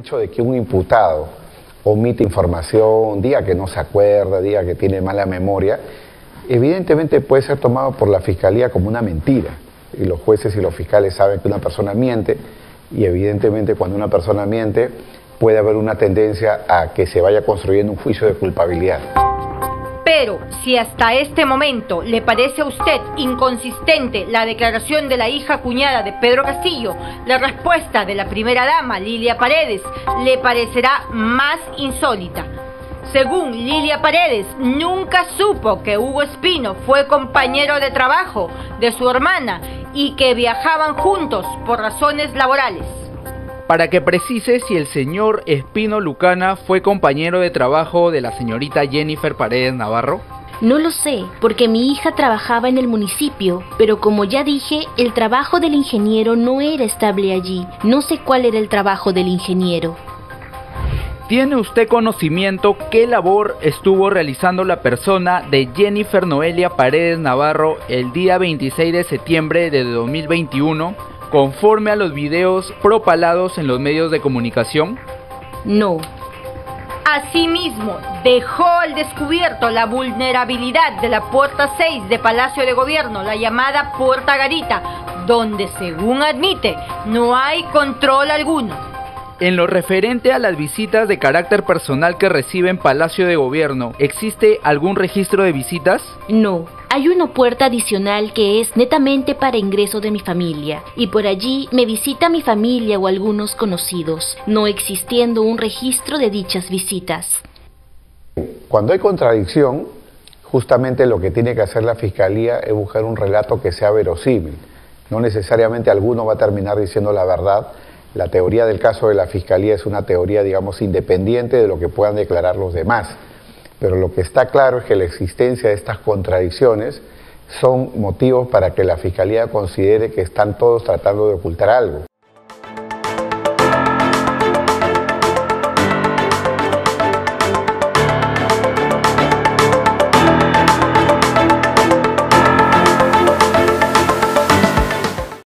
hecho de que un imputado omite información, diga que no se acuerda, diga que tiene mala memoria, evidentemente puede ser tomado por la Fiscalía como una mentira. Y los jueces y los fiscales saben que una persona miente, y evidentemente cuando una persona miente puede haber una tendencia a que se vaya construyendo un juicio de culpabilidad. Pero si hasta este momento le parece a usted inconsistente la declaración de la hija cuñada de Pedro Castillo, la respuesta de la primera dama, Lilia Paredes, le parecerá más insólita. Según Lilia Paredes, nunca supo que Hugo Espino fue compañero de trabajo de su hermana y que viajaban juntos por razones laborales. Para que precise si el señor Espino Lucana fue compañero de trabajo de la señorita Jennifer Paredes Navarro. No lo sé, porque mi hija trabajaba en el municipio, pero como ya dije, el trabajo del ingeniero no era estable allí. No sé cuál era el trabajo del ingeniero. ¿Tiene usted conocimiento qué labor estuvo realizando la persona de Jennifer Noelia Paredes Navarro el día 26 de septiembre de 2021? Conforme a los videos propalados en los medios de comunicación? No. Asimismo, dejó al descubierto la vulnerabilidad de la puerta 6 de Palacio de Gobierno, la llamada Puerta Garita, donde, según admite, no hay control alguno. En lo referente a las visitas de carácter personal que recibe en Palacio de Gobierno, ¿existe algún registro de visitas? No. Hay una puerta adicional que es netamente para ingreso de mi familia, y por allí me visita mi familia o algunos conocidos, no existiendo un registro de dichas visitas. Cuando hay contradicción, justamente lo que tiene que hacer la Fiscalía es buscar un relato que sea verosímil. No necesariamente alguno va a terminar diciendo la verdad. La teoría del caso de la Fiscalía es una teoría, digamos, independiente de lo que puedan declarar los demás. Pero lo que está claro es que la existencia de estas contradicciones son motivos para que la Fiscalía considere que están todos tratando de ocultar algo.